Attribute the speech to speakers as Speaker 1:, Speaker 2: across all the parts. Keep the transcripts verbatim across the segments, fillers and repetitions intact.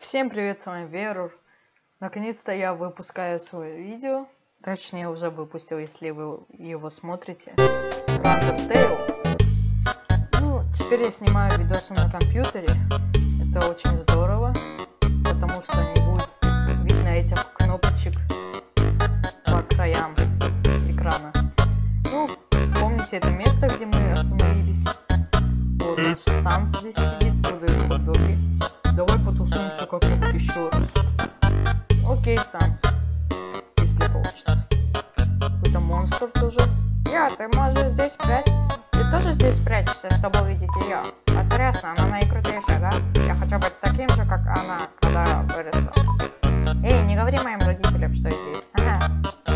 Speaker 1: Всем привет, с вами Верур. Наконец-то я выпускаю свое видео. Точнее, уже выпустил, если вы его смотрите. Про Undertale. Ну, теперь я снимаю видосы на компьютере. Это очень здорово, потому что не будет видно этих кнопочек по краям экрана. Ну, помните это место, где мы остановились? Вот наш Санс здесь сидит, продает хот-доги. Давай потусуемся как-нибудь еще раз. Окей, Санс. Если получится. Какой-то монстр тоже.
Speaker 2: Я, ты можешь здесь спрятать? Ты тоже здесь прячешься, чтобы увидеть ее? Интересно, она наикрутейшая, да? Я хочу быть таким же, как она, когда вырасту. Эй, не говори моим родителям, что я здесь. Ага.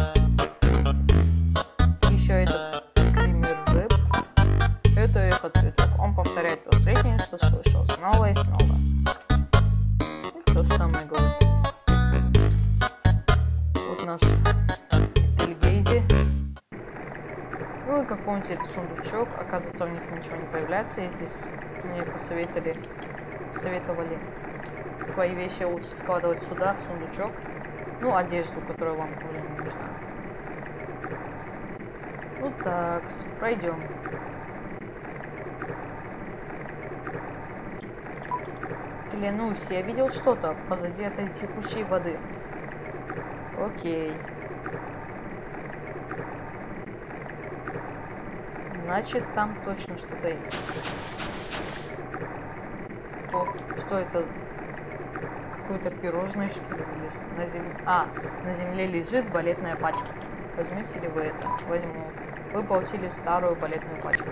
Speaker 1: Еще этот скример рэп. Это эхо цветок. Он повторяет последнее, что слышал, снова и снова. То же самое говорит. Вот наш Тельгейзи. Ну и как помните, это сундучок. Оказывается, в них ничего не появляется. И здесь мне посоветовали, посоветовали свои вещи лучше складывать сюда, в сундучок. Ну, одежду, которая вам уже не нужна. Ну так, пройдем. Клянусь, я видел что-то позади этой текучей воды. Окей. Значит, там точно что-то есть. О, что это? Какое-то пирожное, что ли? На земле... А, на земле лежит балетная пачка. Возьмете ли вы это? Возьму. Вы получили старую балетную пачку.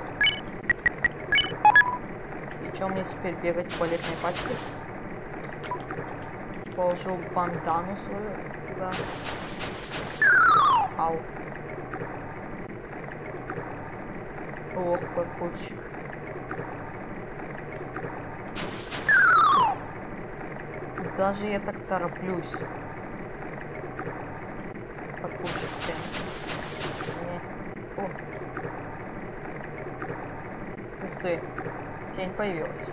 Speaker 1: И что мне теперь бегать в балетной пачке? Положу бандану свою туда. Ау. Ох, паркурщик. Куда же я так тороплюсь? Паркурщик прям. Фу. Ух ты. Тень появилась.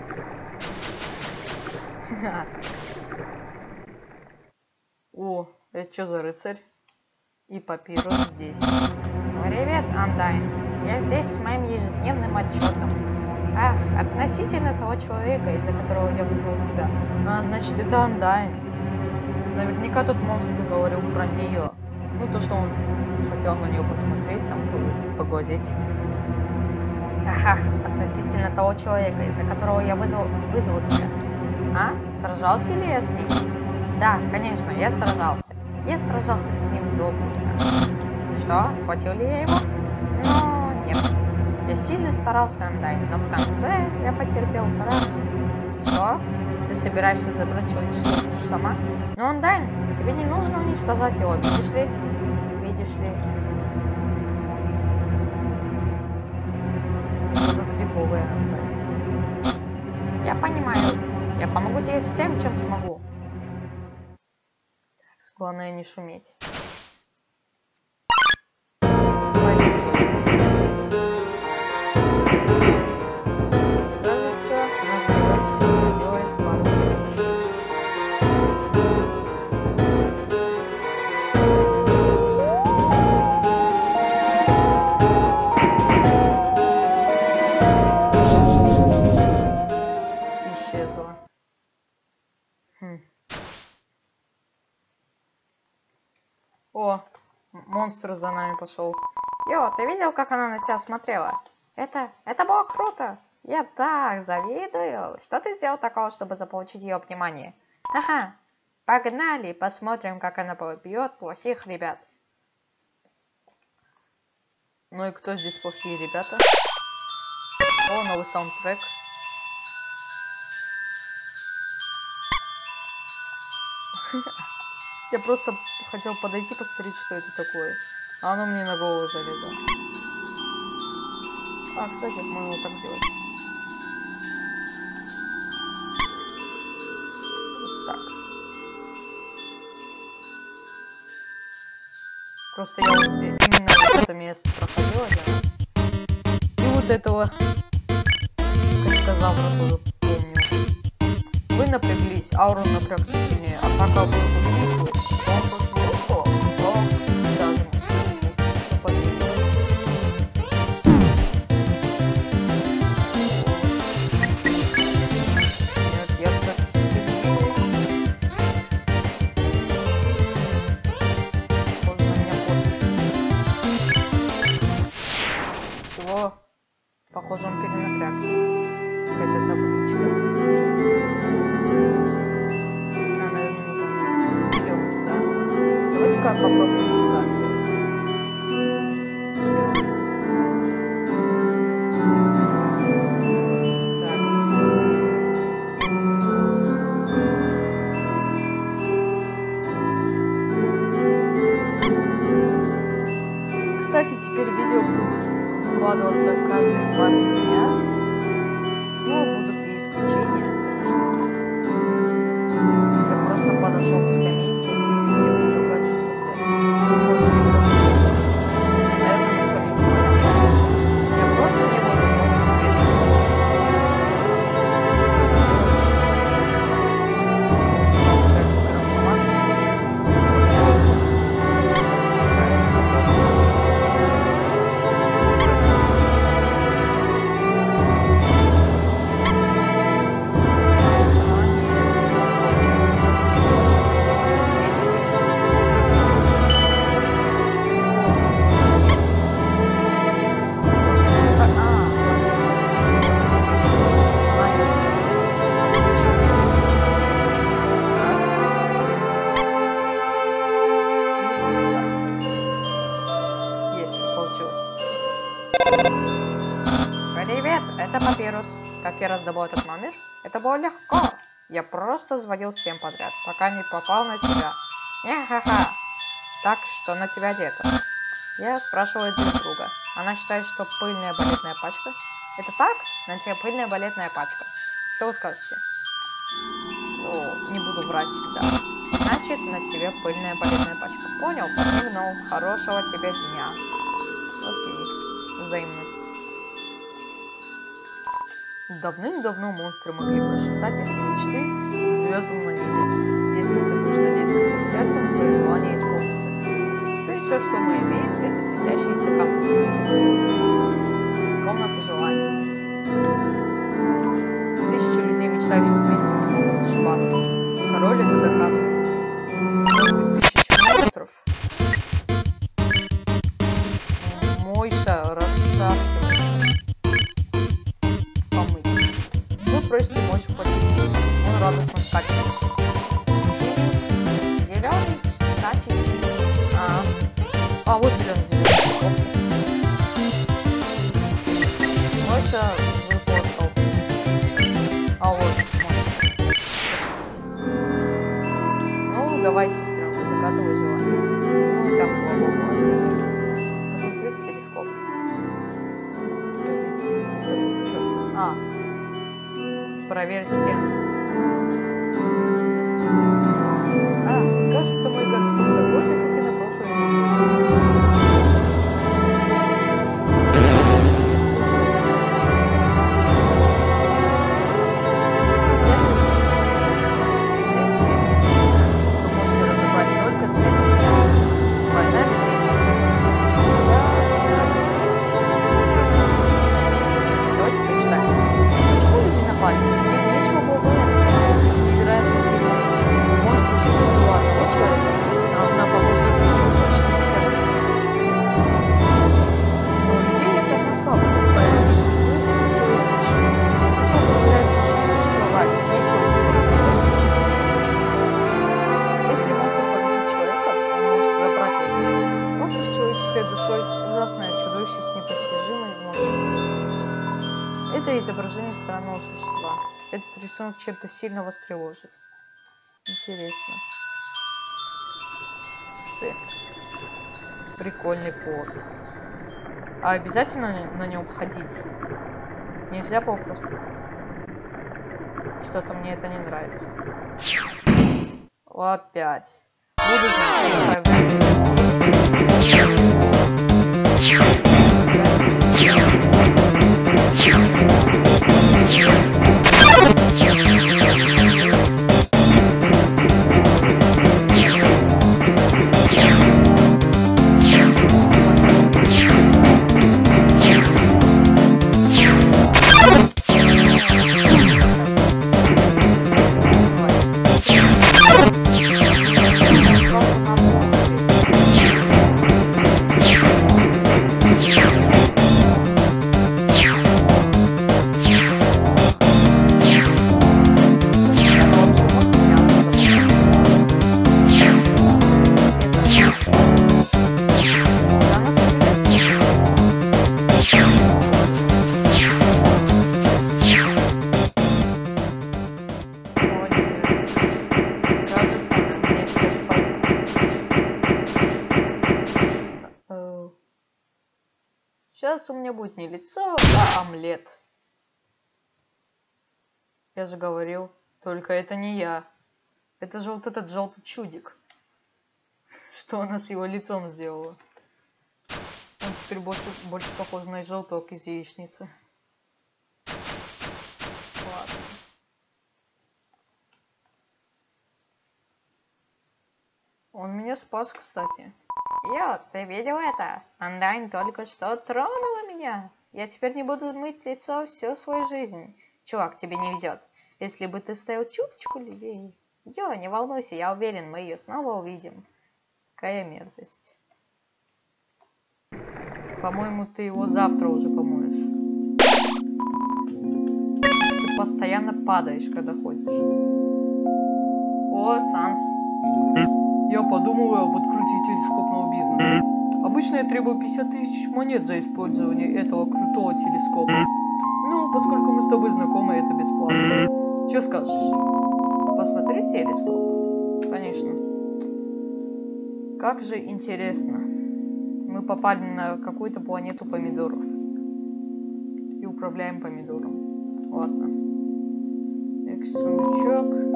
Speaker 1: О, это что за рыцарь? И папирус здесь.
Speaker 2: Привет, Андайн. Я здесь с моим ежедневным отчетом. Ах, относительно того человека, из-за которого я вызвал тебя.
Speaker 1: А, значит, это Андайн. Наверняка тот монстр говорил про нее. Ну, то, что он хотел на нее посмотреть, там, поглазеть.
Speaker 2: Ага, относительно того человека, из-за которого я вызвал, вызвал тебя. А? Сражался ли я с ним? Да, конечно, я сражался. Я сражался с ним доблестно. Что? Схватил ли я его? Ну, нет. Я сильно старался, Андайн, но в конце я потерпел крах. Что? Ты собираешься забрать человеческую душу сама? Ну, Андайн, тебе не нужно уничтожать его, видишь ли? Видишь ли?
Speaker 1: Криповая.
Speaker 2: Я понимаю. Я помогу тебе всем, чем смогу.
Speaker 1: Так, главное не шуметь. Кажется, наш герой сейчас поделает пару вещей. Исчезла. Хм. О, монстр за нами пошел.
Speaker 2: Йо, ты видел, как она на тебя смотрела? Это, это было круто. Я так завидую. Что ты сделал такого, чтобы заполучить ее внимание? Ага, погнали, посмотрим, как она побьет плохих ребят.
Speaker 1: Ну и кто здесь плохие ребята? О, новый саундтрек. Я просто хотел подойти, посмотреть, что это такое. А оно мне на голову залезло. А, кстати, можно вот так делать. Вот так. Просто я вот именно вот это место проходила для нас. И вот этого, как сказал, тоже помню. Вы напряглись, ауру напрягся сильнее, атака будет увеличивать. Он просто легко, но даже нет, я все-таки сильнее. Похоже на меня подпись. Чего? Похоже, он перенапрягся. Какая-то табличка. А, наверное, нужно вниз. Идем туда. Давайте-ка попробуем сюда сесть. Всё. Так. Кстати, теперь видео будут выкладываться каждые два-три дня. Ну, будут и исключения, конечно. Я просто подошел к скамейке и мне предлагают что-то взять. Вот тебе красиво. Наверное, на скамейке валялся. Я просто не был готов к ответственности. Сам как громоват. Привет, это Папирус. Как я раздобыл этот номер? Это было легко. Я просто звонил всем подряд, пока не попал на тебя. Ня-ха-ха. Так, что на тебя одето? Я спрашиваю друг друга. Она считает, что пыльная балетная пачка. Это так? На тебе пыльная балетная пачка. Что вы скажете? О, не буду врать, да. Значит, на тебе пыльная балетная пачка. Понял, подмигнул. Хорошего тебе дня. Окей, взаимно. Давным-давно монстры могли прошептать их мечты к звездам на небе. Если ты будешь надеяться всем сердцем, твои желания исполнятся. Теперь все, что мы имеем, это светящиеся камни. Комната желаний. Тысячи людей, мечтающих вместе, не могут ошибаться. Король это докажет. Может быть, тысячи монстров? Мойша расшаркивается. Просите мощь хватить. Он радостно скачет. Зеленый, скачет. А, а вот зеленый, зеленый. Мойша выползал. А вот, мойша. Ну, давай, сестренка, загадывай желание. Ну и там главу всякие. Посмотреть телескоп. Подождите, скажите, что? А. Проверь стену. А, кажется, мой горшок такой же, как и на прошлом видео. Стены вы можете разобрать только следующий раз. Война людей. Давайте прочитаем. Почему люди напали? Им нечего было бояться. Люди невероятно сильные. Может быть, что всего одного человека равна по мощи души почти десятки. Но у людей есть одна слабость, поэтому судьбы — это сила души. Это все позволяет душе существовать. Нечего использовать в случае смерти. Если монстр победит человека, он может забрать его душу. Монстр с человеческой душой — ужасное чудовище с непостижимой мощью. Это изображение странного существа. Этот рисунок чем-то сильно вас тревожит. Интересно. Ты. Прикольный пот. А обязательно на нем ходить? Нельзя попросту. Что-то мне это не нравится. Опять. Буду знать, что появляется. сейчас у меня будет не лицо, а омлет. Я же говорил, только это не я. Это же вот этот желтый чудик. Что она с его лицом сделала? Он теперь больше, больше похож на желток из яичницы. Ладно. Он меня спас, кстати.
Speaker 2: Йо, ты видел это? Андайн только что тронула меня. Я теперь не буду мыть лицо всю свою жизнь. Чувак, тебе не везет. Если бы ты стоял чуточку левее. Йо, не волнуйся, я уверен, мы ее снова увидим.
Speaker 1: Какая мерзость. По-моему, ты его завтра уже помоешь. Ты постоянно падаешь, когда ходишь. О, Санс. Я подумываю об открытии телескопного бизнеса. Обычно я требую пятьдесят тысяч монет за использование этого крутого телескопа. Но поскольку мы с тобой знакомы, это бесплатно. Че скажешь? Посмотреть телескоп? Конечно. Как же интересно. Мы попали на какую-то планету помидоров. И управляем помидором. Ладно. Экс-сундучок.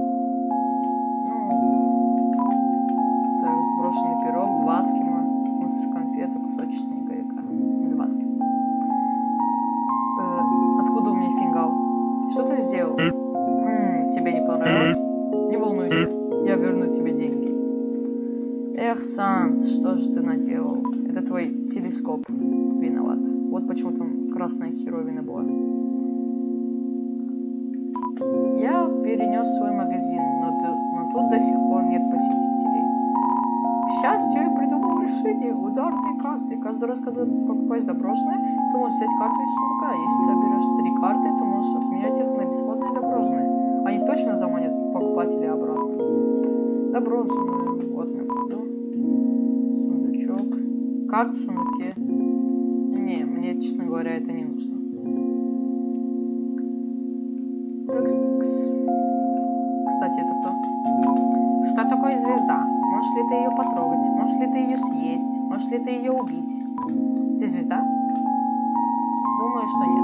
Speaker 1: Сброшенный пирог, два скима, монстр конфета, кусочек гайка, два скима. Э, откуда у меня фингал? Что ты сделал? М-м, тебе не понравилось? Не волнуйся, я верну тебе деньги. Эх, Санс, что же ты наделал? Это твой телескоп виноват. Вот почему там красная херовина была. Я перенес свой магазин, но, но тут до сих пор нет посетителей. К счастью, я придумал решение. Ударные карты. Каждый раз, когда покупаешь доброшенное, ты можешь взять карту из сундука. Если ты берешь три карты, ты можешь обменять их на бесплатные доброшенные. Они точно заманят покупателя обратно. Доброшенные. Вот я буду. Сундучок. Карту в сундуке. Не, мне, честно говоря, это не нужно. Такс, такс. Кстати, это кто?
Speaker 2: Что такое звезда?
Speaker 1: Можешь ли ты ее потрогать? Можешь ли ты ее съесть? Можешь ли ты ее убить? Ты звезда? Думаю, что нет.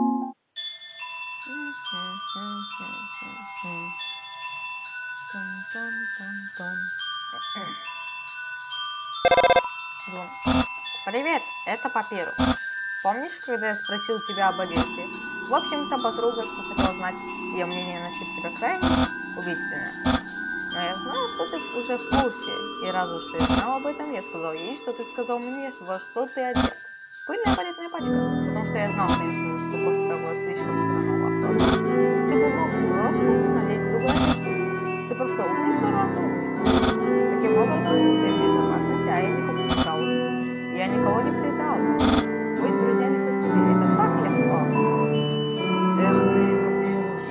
Speaker 2: Звон. Привет, это Папирус. Помнишь, когда я спросил тебя об одежде? В общем-то, подруга, что хотела знать, ее мнение насчет тебя крайне убийственное. Но я знала, что ты уже в курсе, и раз уж ты знал об этом, я сказал ей, что ты сказал мне, во что ты одет. Пыльная балетная пачка, потому что я знал, конечно, что после того слишком странного вопроса ты бы мог просто надеть другую одежду. Ты просто умница, раз умница. Таким образом, ты в безопасности, а я никого не предал. Я никого не предал. Быть друзьями со всеми, это так легко.
Speaker 1: Эх ты, Папирус.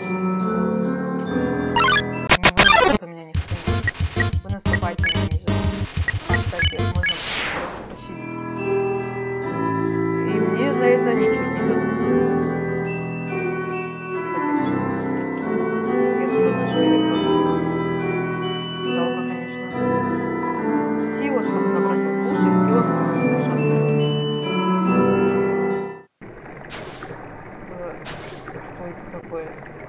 Speaker 1: Не вы, меня не встретит. Вы наступаете на ниже. А, кстати, их можно просто пощадить. И мне за это ничего не дадут. Я туда даже переплатил. Жалко, конечно. Сила, чтобы забрать их уши, сила, чтобы держаться люди. Что это такое?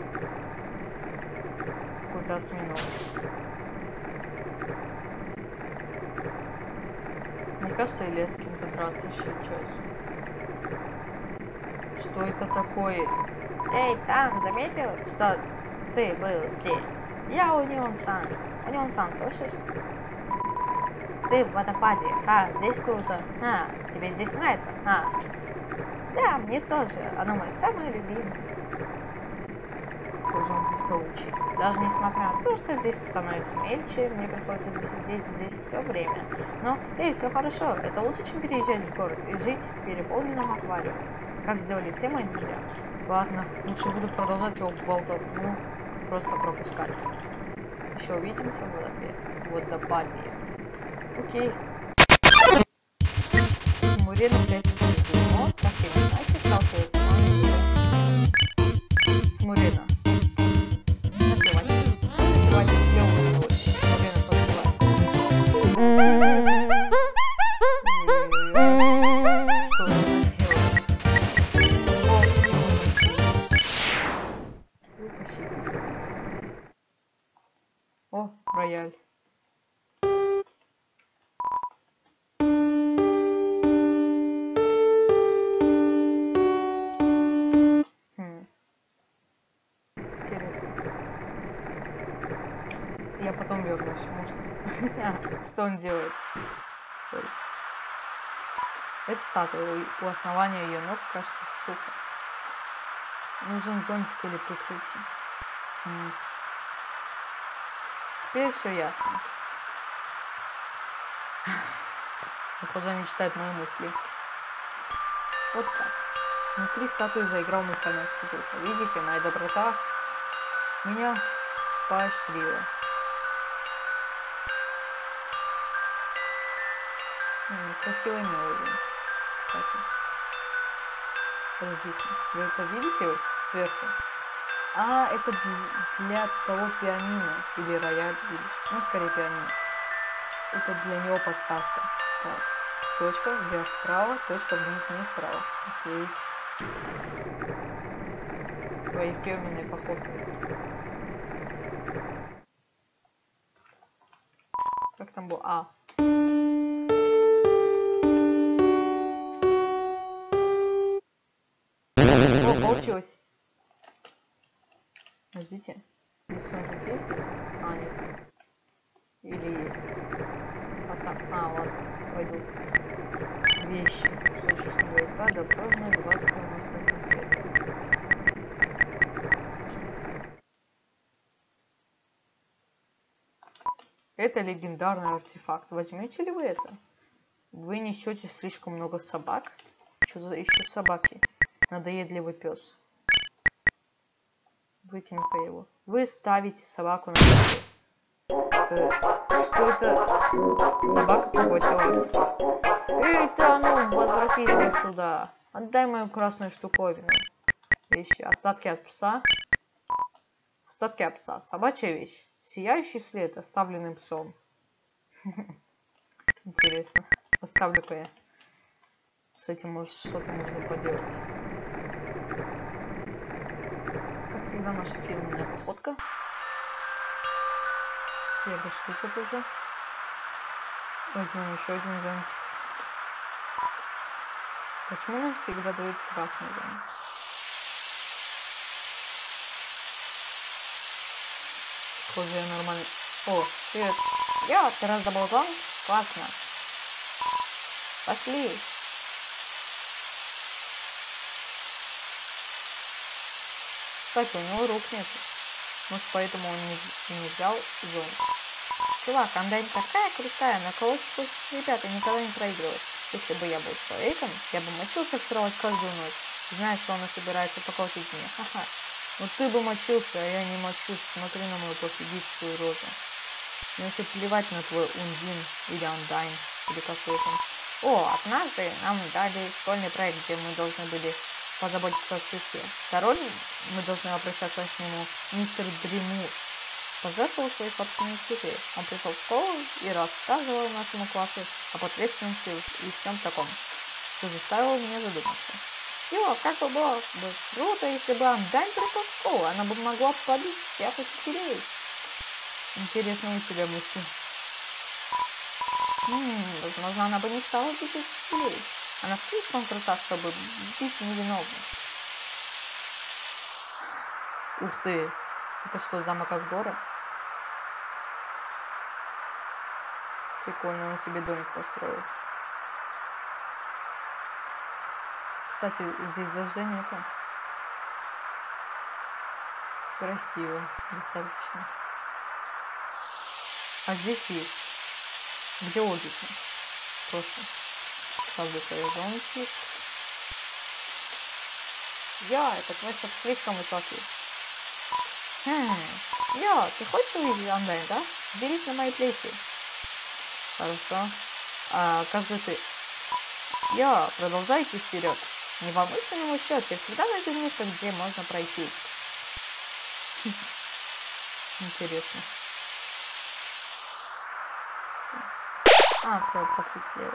Speaker 1: Какой-то осьминог. Мне кажется, или я с кем-то драться сейчас. Что это такое?
Speaker 2: Эй, там, заметил, что ты был здесь? Я Унион Сан. Унион Сан, слышишь? Ты в водопаде. А, здесь круто. А, тебе здесь нравится? А. Да, мне тоже. Оно мое самое любимое.
Speaker 1: Какой же он приставучий.
Speaker 2: Даже несмотря на то, что здесь становится мельче, мне приходится сидеть здесь все время. Но, эй, все хорошо. Это лучше, чем переезжать в город и жить в переполненном аквариуме. Как сделали все мои друзья.
Speaker 1: Ладно, лучше буду продолжать его болтать, ну, просто пропускать. Еще увидимся в водопе... водопаде. Окей. Мурена прячется в дерьмо, как и не знаете, сталкивается с вами. Смурена. Напивать. Напивать клёвую ночь. Смурена подпевает. Что за О, рояль. Хм. Интересно. Я потом вернусь, может. Что он делает? Ой. Это статуя. У основания ее ног, кажется, сухо. Нужен зонтик или прикрытие. М. Теперь все ясно. Похоже, они читают мои мысли. Вот так. Внутри статуи заиграл музыкальная скрипка. Видите, моя доброта меня поощрила. М, красивая мелодия, кстати. Подождите, вы это видите сверху? А, это для того пианино или рояль, или, ну, скорее пианино. Это для него подсказка. Так. Точка вверх-вправо, точка вниз-вниз вправо. Окей. Своей фирменной походкой. Как там было? А. О, получилось. Подождите. Здесь он тут есть где-то? А, нет. Или есть. А там. А, ладно. Пойду. Вещи. Кусочек снеговика, дорожная глазская масло конфеты. Это легендарный артефакт. Возьмете ли вы это? Вы несете слишком много собак? Что за еще собаки? Надоедливый пес. Выкинь-ка его. Вы ставите собаку на место. Э, что это? Собака похватила артефакт. Эй, ты, а ну, возвратись сюда. Отдай мою красную штуковину. Вещи. Остатки от пса. Остатки от пса. Собачья вещь. Сияющий след, оставленный псом. Интересно. Оставлю-ка я. С этим может что-то можно поделать. Как всегда, наша фирменная походка. Я бы штука тоже. Возьмем еще один зонтик. Почему нам всегда дают красный зонтик? Похоже, я нормально. О, привет. Я, ты раздобыл зонт? Классно. Пошли. Кстати, у него рук нет. Может, поэтому он не, не взял зонт. Чувак, Андайн такая крутая, на кого ребята никогда не проигрывают. Если бы я был человеком, я бы мочился в кровать каждую ночь, зная, что она собирается поколотить меня. Ха-ха. Но ты бы мочился, а я не мочусь. Смотри на мою пофигистскую розу. Мне вообще плевать на твой Ундин или Андайн, или какой там. О, однажды нам дали школьный проект, где мы должны были позаботиться о цветке. Второй мы должны обращаться к нему мистер Дримур. Пожертвовал свои собственные цветы. Он пришел в школу и рассказывал нашему классу об ответственности и всем таком, что заставило меня задуматься. Йо, как бы было бы круто, если бы Андайн пришел в школу, она бы могла побить всех учителей. Интересно у тебя мысли. М-м, возможно, она бы не стала бить учителей. Она слишком крута, чтобы бить невиновных. Ух ты! Это что, замок Асгора? Прикольно, он себе домик построил. Кстати, здесь дождя нету. Красиво, достаточно. А здесь есть. Где логика? Просто ставлю зонтик. Я, этот мастер слишком высокий. Хм, я, ты хочешь увидеть Андайн, да? Берись на мои плечи. Хорошо. А как же ты? Я, продолжайте вперед. Не волнуйся на мой счет, я всегда найду место, где можно пройти. Интересно. А, все, посветлело.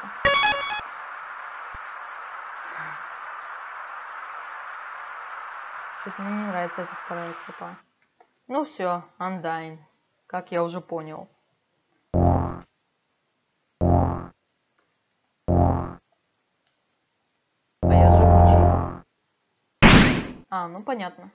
Speaker 1: Что-то мне не нравится эта вторая тропа. Ну все, Андайн. Как я уже понял. А я живучий. А, ну понятно.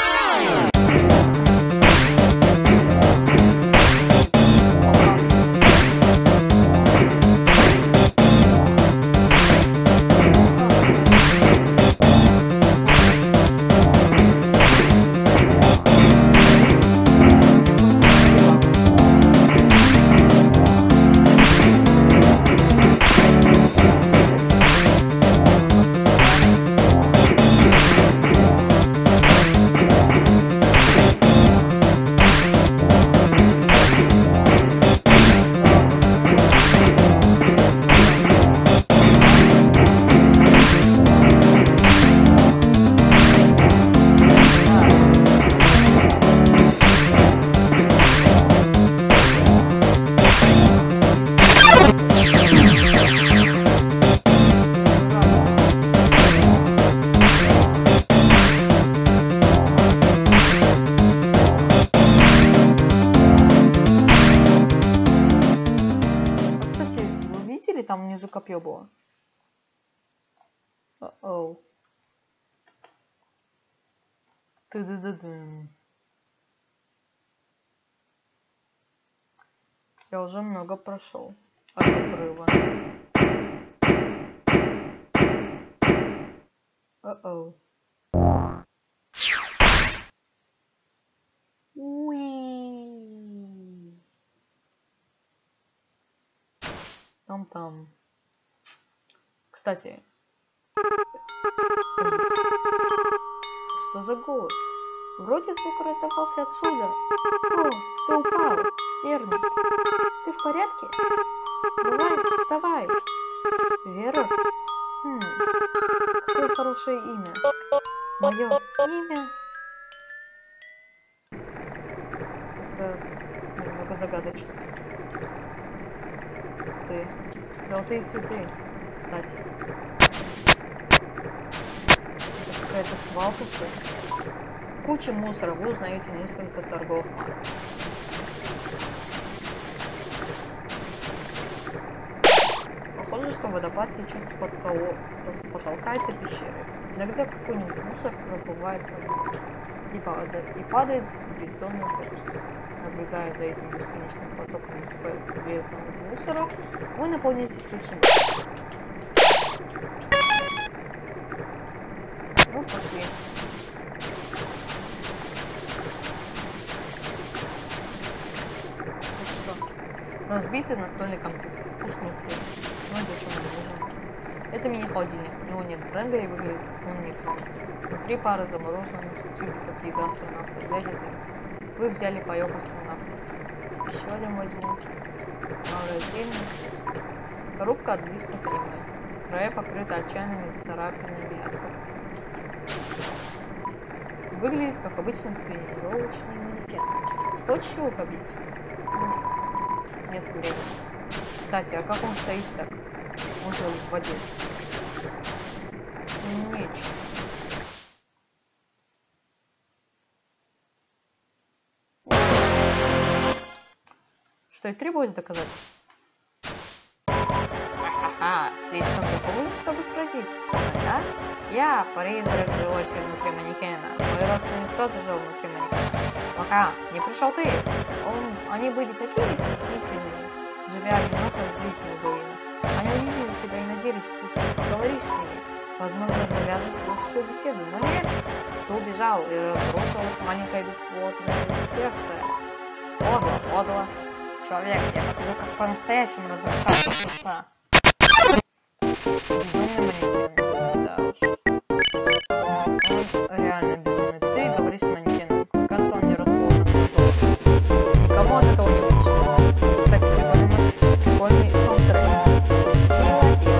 Speaker 1: Там внизу копье было. О-оу. Ты-ды-ды-ды. Я уже много прошел от обрыва. О-оу. Уи. Там-там. Кстати. Что за голос? Вроде звук раздавался отсюда. О, ты упал. Верно. Ты в порядке? Давай, вставай. Вера? Хм. Какое хорошее имя. Мое имя? Это немного загадочно. Ты. Золотые цветы, кстати. Какая-то свалка, что ли? Куча мусора, вы узнаете несколько торговых марок. Похоже, что водопад течет с, потол... с потолка этой пещеры. Иногда какой-нибудь мусор проплывает по нему и, пад... и падает в бездонную пропасть. Наблюдая за этим бесконечным потоком бесполезного мусора, вы наполнитесь решимостью. Ну, пошли. Вот что. Разбитый настольный компьютер. Пусть внутри. Ну, зачем он нужен? Это мини-холодильник. У него нет бренда и выглядит он микронный. Внутри пара замороженных тюбиков еды астронавта. Взять один. Вы взяли паёк астронавта. Еще один возьму. Магазин. Коробка от диска с аниме. Края покрыта отчаянными царапинами от когтей. Выглядит как обычный тренировочный манекен. Хочешь его побить? Нет. Нет времени. Кстати, а как он стоит так? Он же в воде. Нечего. Что и требуется доказать? Ха-ха, слишком тупой, чтобы сразиться со мной, да? Я призрак, живущий внутри манекена. Мой родственник тоже жил внутри манекена. Пока не пришел ты. Он, они были такими стеснительными, живя одинокой жизнью в руинах. Они увидели тебя и надеялись, что ты поговоришь с ними. Возможно, завяжешь дружескую беседу, но нет. Ты убежал и разрушил их маленькое бесплотное сердце. Подло, подло. Человек, я покажу, как по-настоящему разрушать сердца. Безумный манекен. Да уж. Он реально безумный. Ты говоришь с манекеном. Кажется, он не расположен. Никому от этого не лучше. Кстати, прикольный, прикольный саундтрек. Хила, хила,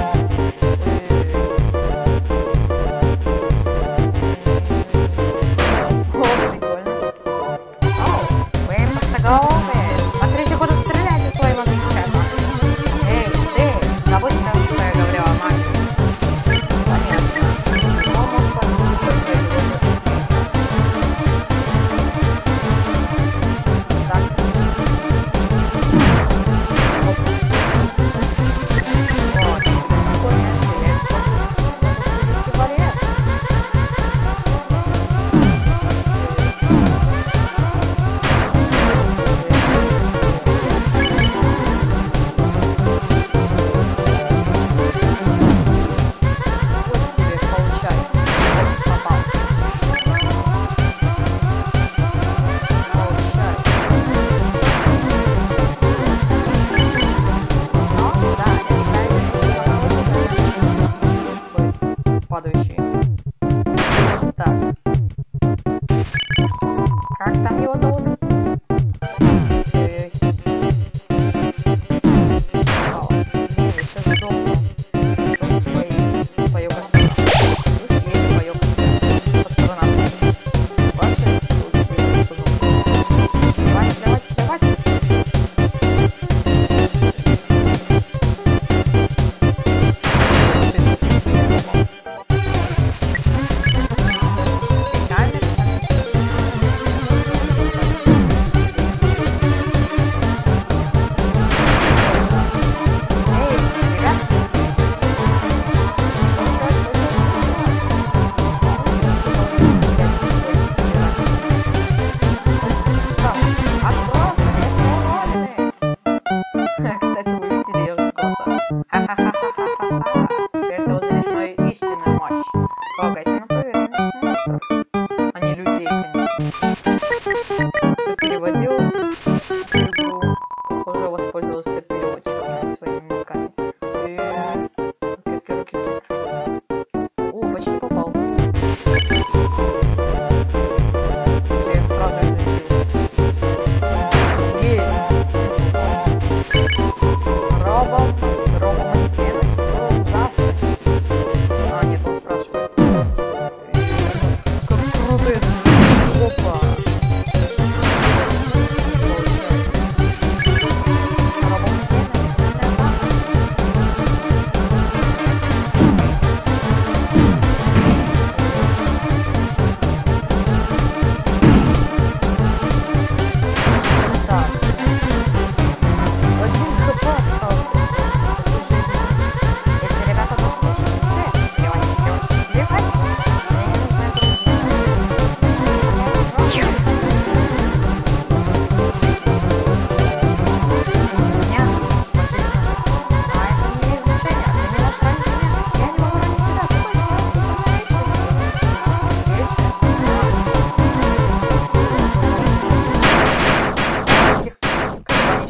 Speaker 1: хила. О, прикольно. О, вы пустоголовые. Смотрите, куда стреляете своим отличием. Эй, ты, забудь, что я говорила о магии. Понятно. Но, может, подумать,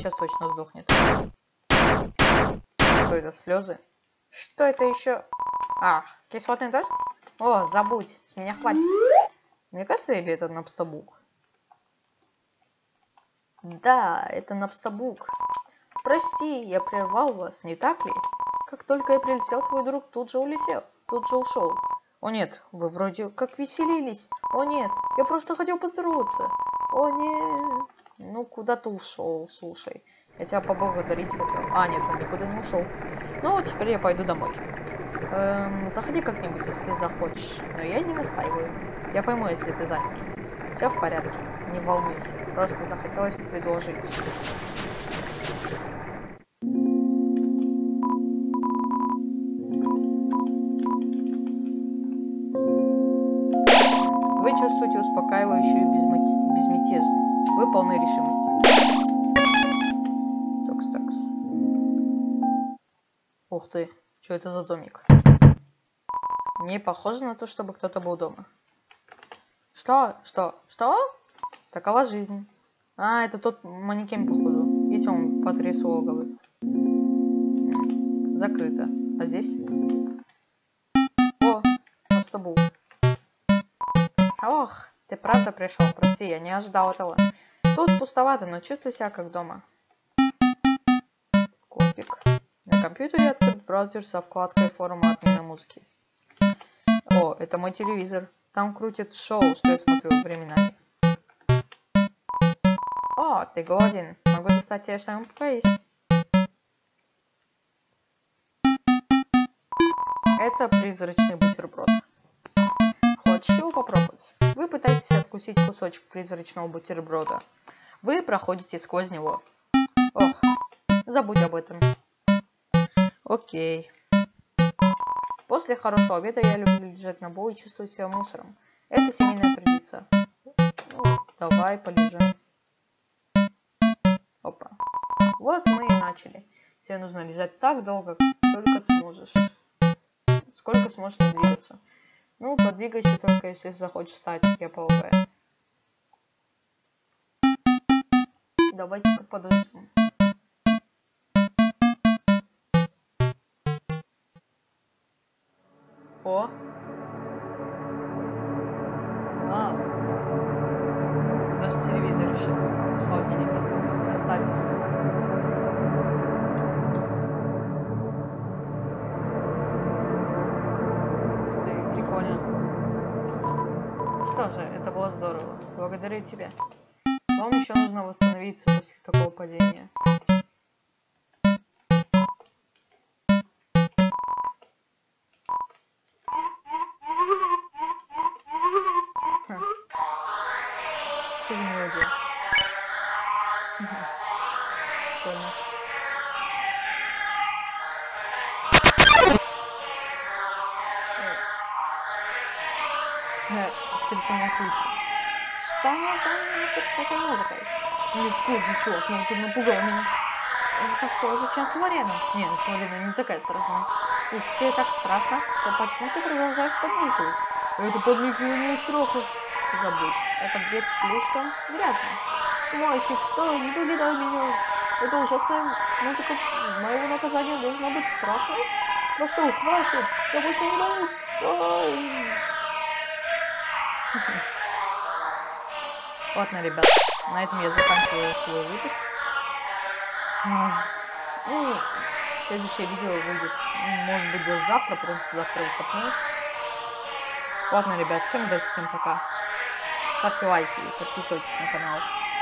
Speaker 1: сейчас точно сдохнет. Что это, слезы? Что это еще? А, кислотный дождь? О, забудь, с меня хватит. Мне кажется, или это Напстабук? Да, это Напстабук. Прости, я прервал вас, не так ли? Как только я прилетел, твой друг тут же улетел, тут же ушел. О нет, вы вроде как веселились. О нет, я просто хотел поздороваться. О нет. Ну, куда ты ушел, слушай. Я тебя поблагодарить хотел. А, нет, он никуда не ушел. Ну, теперь я пойду домой. Эм, заходи как-нибудь, если захочешь. Но я не настаиваю. Я пойму, если ты занят. Все в порядке, не волнуйся. Просто захотелось предложить. Вы чувствуете успокаивающую безмати... безмятежность. Вы полны решимости. Такс, такс. Ух ты, что это за домик? Не похоже на то, чтобы кто-то был дома. Что? Что? Что? Такова жизнь. А, это тот манекен, походу. Видите, он потрясло, говорит. Закрыто. А здесь? О, Напстабук. Ох, ты правда пришел? Прости, я не ожидал этого. Тут пустовато, но чувствую себя как дома. Компик. На компьютере открыт браузер со вкладкой форума отмены музыки. О, это мой телевизор. Там крутит шоу, что я смотрю временами. О, ты голоден. Могу достать тебе что-нибудь поесть. Это призрачный бутерброд. Хочешь его попробовать? Вы пытаетесь откусить кусочек призрачного бутерброда. Вы проходите сквозь него. Ох, забудь об этом. Окей. После хорошего обеда я люблю лежать на полу и чувствовать себя мусором. Это семейная традиция. Ну, давай полежим. Опа. Вот мы и начали. Тебе нужно лежать так долго, только сможешь. Сколько сможешь не двигаться. Ну, подвигайся только, если захочешь встать, я полагаю. Давайте-ка подождем. О! Вау! Даже телевизор исчез. Холодильник какой-то. Остались. Да, прикольно. Что же, это было здорово. Благодарю тебя. Вам еще нужно восстановиться после такого падения. Что за мелодия? Прикольно. Скриптовая ключ. Что за нафиг с этой музыкой? Не в курсе, чувак, но это напугало меня. Это похоже, чем с Лореном. Не, с Лореном не такая страшная. Если тебе так страшно, то почему ты продолжаешь подмигивать? Это подмигивание страха. Забудь, этот бег слишком грязный. Мальчик, стой, не покидай меня. Эта ужасная музыка моего наказания должна быть страшной. Прошу, хватит, я больше не боюсь. Ай. Ладно, ребят, на этом я заканчиваю свой выпуск. Ну, следующее видео выйдет, может быть, даже завтра, потому что завтра выходной. Ладно, ребят, всем удачи, всем пока. Ставьте лайки и подписывайтесь на канал.